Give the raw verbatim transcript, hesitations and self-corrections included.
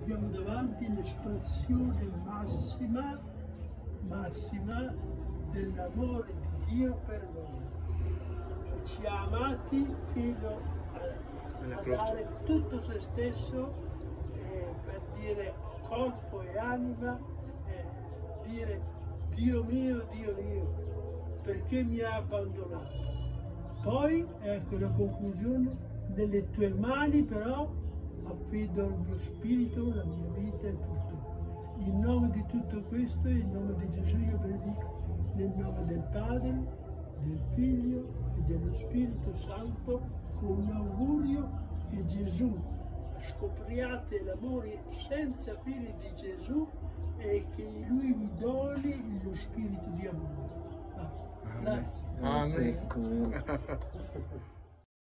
abbiamo davanti l'espressione massima, massima dell'amore di Dio per noi, che ci ha amati fino a, a dare tutto se stesso, eh, per dire corpo e anima, eh, dire Dio mio, Dio mio, perché mi ha abbandonato. Poi, ecco la conclusione, nelle tue mani però affido il mio spirito, la mia vita e tutto. In nome di tutto questo, in nome di Gesù io benedico, nel nome del Padre, del Figlio e dello Spirito Santo, con un augurio che Gesù, scopriate l'amore senza fine di Gesù e che Lui vi doni lo spirito di amore. Grazie. Amen. Amen.